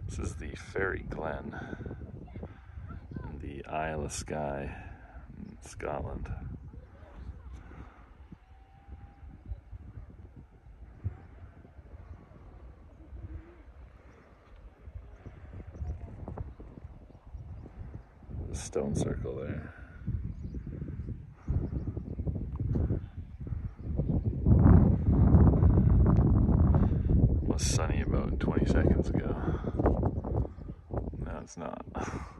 This is the Fairy Glen in the Isle of Skye in Scotland. The stone circle there. It was sunny about 20 seconds ago. Now it's not.